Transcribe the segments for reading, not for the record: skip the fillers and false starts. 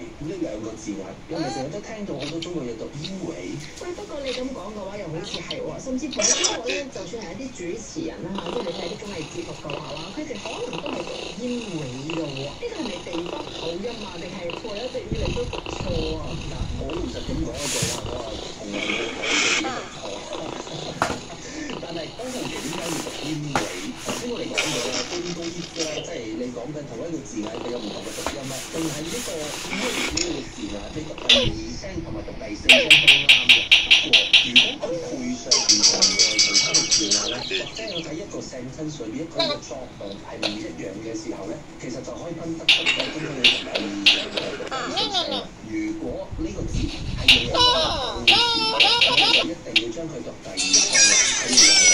呢兩個字眼，因為成日都聽到好多中國嘢讀醫委。 喂，不過你咁講嘅話，又好似係喎，甚至乎喺中國咧，就算係一啲主持人啦嚇，即係你睇啲綜藝節目嘅話啦，佢哋可能都係讀煙委嘅喎。呢個係咪地北口音啊？定係我一直以嚟都讀錯啊？ 嗱，我老實咁講一句啦，我係從來冇講過自己讀錯。但係當時點解要讀煙委？頭先我哋講到啦，官公司啦，即係你講緊同一個字眼，佢有唔同嘅讀音啊，定係呢個威呢個字眼，你讀第二聲同埋讀第四聲都啱嘅。不過如果佢配上唔同嘅其他嘅字眼咧，或者我睇一個 sentence 裏邊一個嘅作動係唔一樣嘅時候咧，其實就可以分得出究竟你讀第二聲定係讀第四聲啦。如果呢個字係用一個動詞，咁就一定要將佢讀第二聲啦。譬如話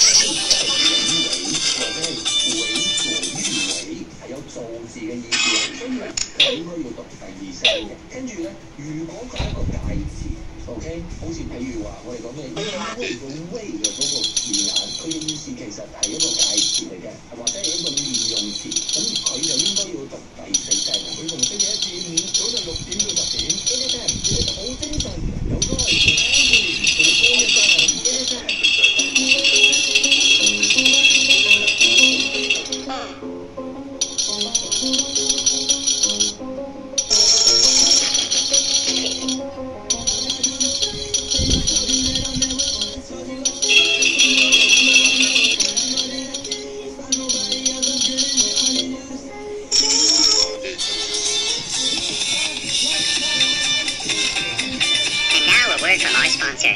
或者係委左欲為係有造字嘅意思，所以咧佢應該要讀第二聲嘅。跟住咧，如果佢係一個介詞 ，OK， 好似譬如話我哋講嘅因為個 way 嘅嗰個字眼，佢嘅意思其實係一個介詞嚟嘅，或者係一個連用詞，咁佢就應該要讀第四聲。每逢星期一至五早上6點到10點，A.F.M. 你哋好精神，有歌係全 Andy 做歌一陣 ，A.F.M. Word from our sponsor.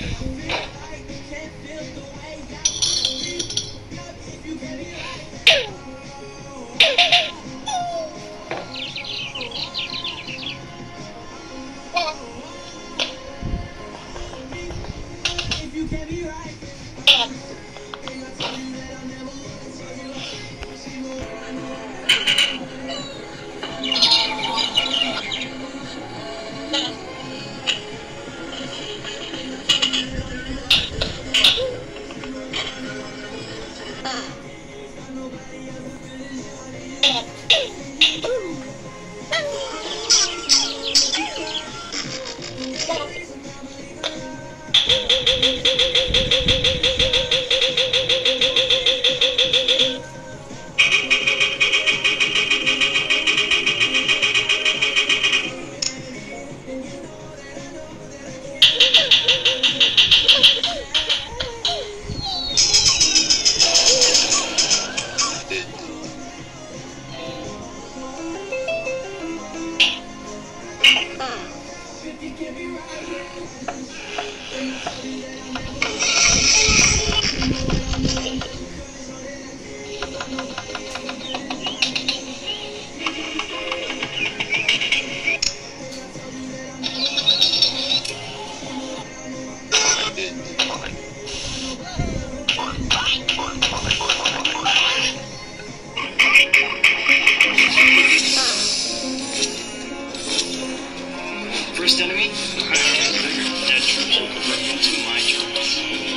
First enemy? Dead troops will convert into my troops.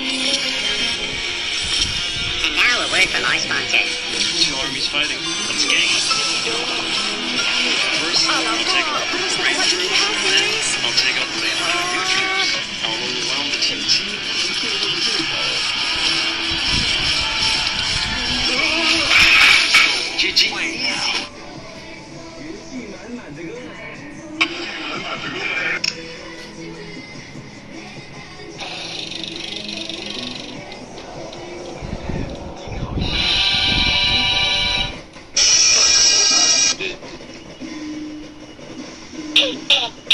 And now a word from our sponsor. 2 armies fighting. Let's gang up. First, I'll take out the Brave troops, then I'll take out the new troops. I'll overwhelm the TNT. GG. 嗯。